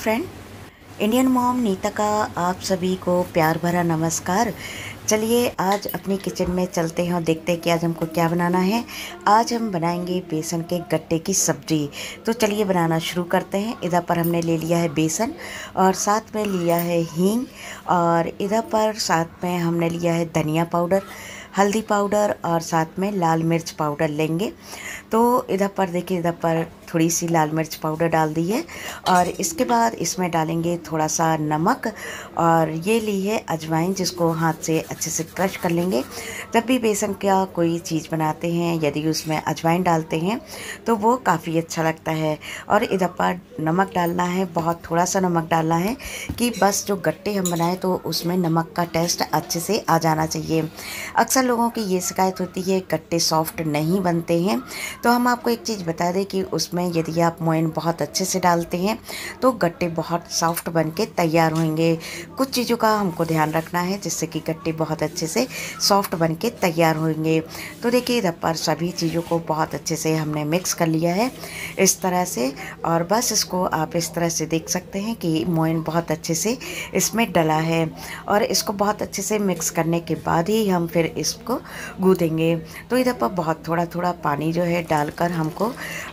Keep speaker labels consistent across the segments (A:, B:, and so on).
A: Friend, Indian mom Nita का आप सभी को प्यार भरा नमस्कार। चलिए आज अपनी किचन में चलते हैं और देखते हैं कि आज हमको क्या बनाना है। आज हम बनाएंगे बेसन के गट्टे की सब्जी। तो चलिए बनाना शुरू करते हैं। इधर पर हमने ले लिया है बेसन और साथ में लिया है हींग, और इधर पर साथ में हमने लिया है धनिया पाउडर, हल्दी पाउडर और साथ में लाल मिर्च पाउडर लेंगे। तो इधर पर देखिए, इधर पर थोड़ी सी लाल मिर्च पाउडर डाल दी है और इसके बाद इसमें डालेंगे थोड़ा सा नमक, और ये ली है अजवाइन जिसको हाथ से अच्छे से क्रश कर लेंगे। जब भी बेसन का कोई चीज़ बनाते हैं यदि उसमें अजवाइन डालते हैं तो वो काफ़ी अच्छा लगता है। और इधर पर नमक डालना है, बहुत थोड़ा सा नमक डालना है कि बस जो गट्टे हम बनाएं तो उसमें नमक का टेस्ट अच्छे से आ जाना चाहिए। अक्सर लोगों की ये शिकायत होती है गट्टे सॉफ्ट नहीं बनते हैं, तो हम आपको एक चीज़ बता दें कि उसमें यदि आप मोइन बहुत अच्छे से डालते हैं तो गट्टे बहुत सॉफ्ट बन के तैयार होंगे। कुछ चीज़ों का हमको ध्यान रखना है जिससे कि गट्टे बहुत अच्छे से सॉफ्ट बन के तैयार होंगे। तो देखिए इधर पर सभी चीज़ों को बहुत अच्छे से हमने मिक्स कर लिया है इस तरह से, और बस इसको आप इस तरह से देख सकते हैं कि मोइन बहुत अच्छे से इसमें डला है। और इसको बहुत अच्छे से मिक्स करने के बाद ही हम फिर इसको गूँथेंगे। तो इधर पर बहुत थोड़ा थोड़ा पानी जो है डालकर हमको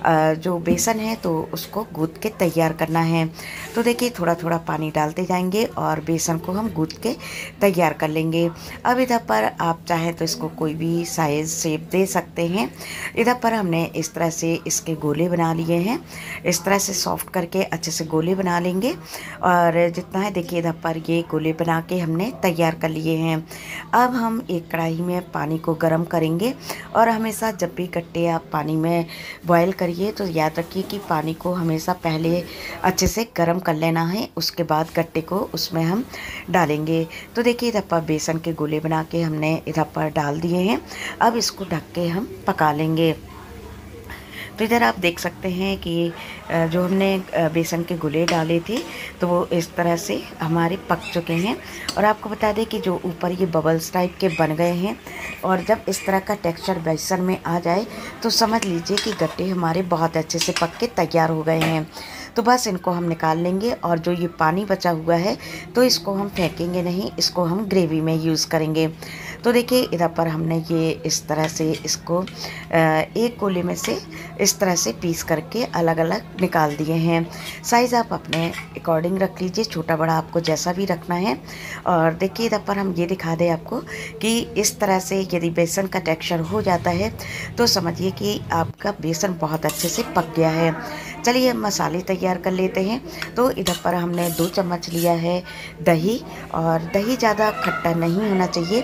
A: जो बेसन है तो उसको गूँथ के तैयार करना है। तो देखिए थोड़ा थोड़ा पानी डालते जाएंगे और बेसन को हम गूँथ के तैयार कर लेंगे। अब इधर पर आप चाहें तो इसको कोई भी साइज़ शेप दे सकते हैं। इधर पर हमने इस तरह से इसके गोले बना लिए हैं, इस तरह से सॉफ्ट करके अच्छे से गोले बना लेंगे। और जितना है देखिए इधर पर ये गोले बना के हमने तैयार कर लिए हैं। अब हम एक कढ़ाई में पानी को गर्म करेंगे, और हमेशा जब भी गट्टे आप पानी में बॉयल करिए तो याद रखिए कि पानी को हमेशा पहले अच्छे से गर्म कर लेना है, उसके बाद गट्टे को उसमें हम डालेंगे। तो देखिए इधर पर बेसन के गोले बना के हमने इधर पर डाल दिए हैं। अब इसको ढक के हम पका लेंगे। तो इधर आप देख सकते हैं कि जो हमने बेसन के गोले डाले थे तो वो इस तरह से हमारे पक चुके हैं। और आपको बता दें कि जो ऊपर ये बबल्स टाइप के बन गए हैं, और जब इस तरह का टेक्सचर बेसन में आ जाए तो समझ लीजिए कि गट्टे हमारे बहुत अच्छे से पक के तैयार हो गए हैं। तो बस इनको हम निकाल लेंगे, और जो ये पानी बचा हुआ है तो इसको हम फेंकेंगे नहीं, इसको हम ग्रेवी में यूज़ करेंगे। तो देखिए इधर पर हमने ये इस तरह से इसको एक गोले में से इस तरह से पीस करके अलग अलग निकाल दिए हैं। साइज़ आप अपने अकॉर्डिंग रख लीजिए, छोटा बड़ा आपको जैसा भी रखना है। और देखिए इधर पर हम ये दिखा दें आपको कि इस तरह से यदि बेसन का टेक्सचर हो जाता है तो समझिए कि आपका बेसन बहुत अच्छे से पक गया है। चलिए हम मसाले तैयार कर लेते हैं। तो इधर पर हमने 2 चम्मच लिया है दही, और दही ज़्यादा खट्टा नहीं होना चाहिए,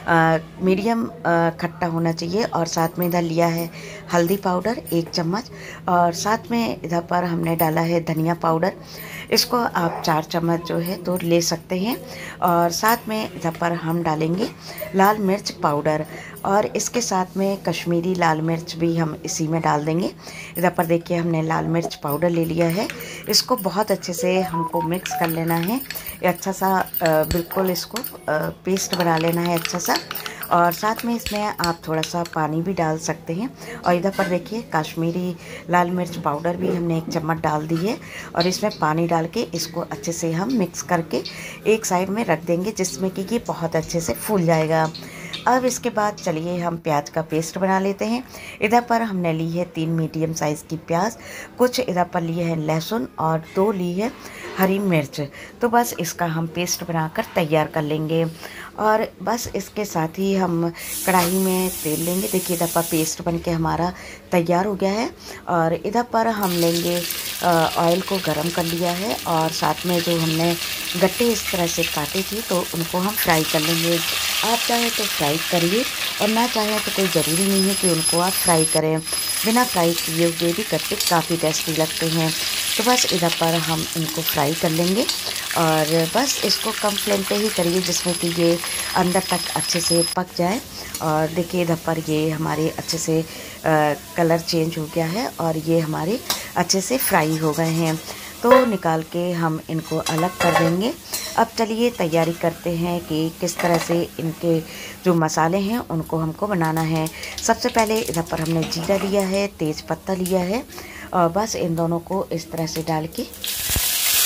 A: मीडियम खट्टा होना चाहिए। और साथ में इधर लिया है हल्दी पाउडर 1 चम्मच, और साथ में इधर पर हमने डाला है धनिया पाउडर, इसको आप 4 चम्मच जो है तो ले सकते हैं। और साथ में इधर पर हम डालेंगे लाल मिर्च पाउडर, और इसके साथ में कश्मीरी लाल मिर्च भी हम इसी में डाल देंगे। इधर पर देखिए हमने लाल मिर्च पाउडर ले लिया है, इसको बहुत अच्छे से हमको मिक्स कर लेना है। अच्छा सा बिल्कुल इसको पेस्ट बना लेना है अच्छा सा। और साथ में इसमें आप थोड़ा सा पानी भी डाल सकते हैं। और इधर पर देखिए कश्मीरी लाल मिर्च पाउडर भी हमने 1 चम्मच डाल दी है, और इसमें पानी डाल के इसको अच्छे से हम मिक्स करके एक साइड में रख देंगे, जिसमें कि ये बहुत अच्छे से फूल जाएगा। अब इसके बाद चलिए हम प्याज का पेस्ट बना लेते हैं। इधर पर हमने ली है 3 मीडियम साइज़ की प्याज, कुछ इधर पर लिए हैं लहसुन, और 2 ली है हरी मिर्च। तो बस इसका हम पेस्ट बनाकर तैयार कर लेंगे। और बस इसके साथ ही हम कढ़ाई में तेल लेंगे। देखिए इधर पर पेस्ट बन के हमारा तैयार हो गया है, और इधर पर हम लेंगे ऑयल को गरम कर लिया है, और साथ में जो हमने गट्टे इस तरह से काटे थे तो उनको हम फ्राई कर लेंगे। आप चाहें तो फ्राई करिए, और ना चाहें तो कोई ज़रूरी नहीं है कि उनको आप फ्राई करें। बिना फ्राई किए हुए भी गट्टे काफ़ी टेस्टी लगते हैं। तो बस इधर पर हम इनको फ्राई कर लेंगे, और बस इसको कम फ्लेम पे ही करिए जिसमें कि ये अंदर तक अच्छे से पक जाए। और देखिए इधर पर ये हमारे अच्छे से कलर चेंज हो गया है, और ये हमारे अच्छे से फ्राई हो गए हैं। तो निकाल के हम इनको अलग कर देंगे। अब चलिए तैयारी करते हैं कि किस तरह से इनके जो मसाले हैं उनको हमको बनाना है। सबसे पहले इधर पर हमने जीरा लिया है, तेज़ पत्ता लिया है, और बस इन दोनों को इस तरह से डाल के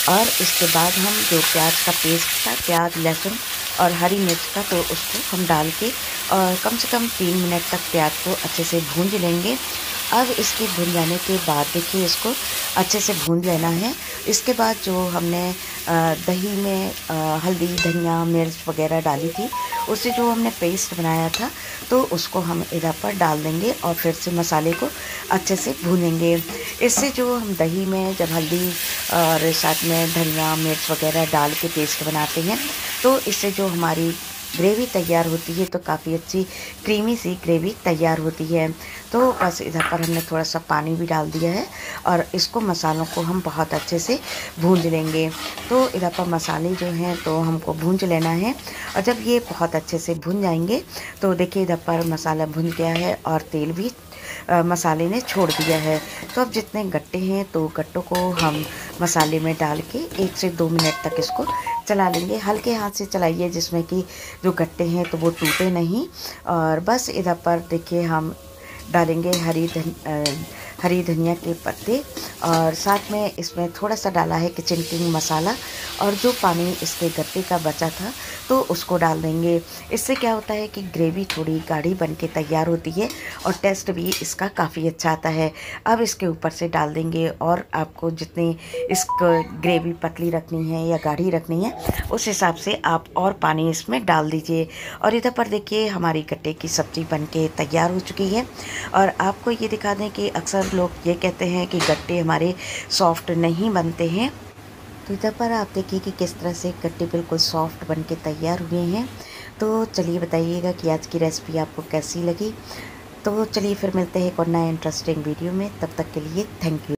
A: और इसके बाद हम जो प्याज का पेस्ट था, प्याज, लहसुन और हरी मिर्च का, तो उसको हम डाल के और कम से कम 3 मिनट तक प्याज को अच्छे से भूंज लेंगे। अब इसके भून जाने के बाद देखिए इसको अच्छे से भून लेना है। इसके बाद जो हमने दही में हल्दी, धनिया, मिर्च वगैरह डाली थी, उससे जो हमने पेस्ट बनाया था, तो उसको हम इधर पर डाल देंगे और फिर से मसाले को अच्छे से भूनेंगे। इससे जो हम दही में जब हल्दी और साथ में धनिया, मिर्च वगैरह डाल के पेस्ट बनाते हैं, तो इससे जो हमारी ग्रेवी तैयार होती है, तो काफ़ी अच्छी क्रीमी सी ग्रेवी तैयार होती है। तो बस इधर पर हमने थोड़ा सा पानी भी डाल दिया है और इसको मसालों को हम बहुत अच्छे से भूंज लेंगे। तो इधर पर मसाले जो हैं तो हमको भूंज लेना है, और जब ये बहुत अच्छे से भुन जाएंगे तो देखिए इधर पर मसाला भुन गया है और तेल भी मसाले ने छोड़ दिया है। तो अब जितने गट्टे हैं तो गट्टों को हम मसाले में डाल के 1 से 2 मिनट तक इसको चला लेंगे। हल्के हाथ से चलाइए जिसमें कि जो गट्टे हैं तो वो टूटे नहीं। और बस इधर पर देखिए हम डालेंगे हरी धनिया के पत्ते, और साथ में इसमें थोड़ा सा डाला है किचन किंग मसाला, और जो पानी इसके गट्टे का बचा था तो उसको डाल देंगे। इससे क्या होता है कि ग्रेवी थोड़ी गाढ़ी बन के तैयार होती है और टेस्ट भी इसका काफ़ी अच्छा आता है। अब इसके ऊपर से डाल देंगे, और आपको जितनी इसको ग्रेवी पतली रखनी है या गाढ़ी रखनी है, उस हिसाब से आप और पानी इसमें डाल दीजिए। और इधर पर देखिए हमारी गट्टे की सब्ज़ी बन के तैयार हो चुकी है। और आपको ये दिखा दें कि अक्सर लोग ये कहते हैं कि गट्टे हमारे सॉफ्ट नहीं बनते हैं, तो इधर पर आप देखिए कि किस तरह से गट्टे बिल्कुल सॉफ्ट बन के तैयार हुए हैं। तो चलिए बताइएगा कि आज की रेसिपी आपको कैसी लगी। तो चलिए फिर मिलते हैं एक और नए इंटरेस्टिंग वीडियो में, तब तक के लिए थैंक यू।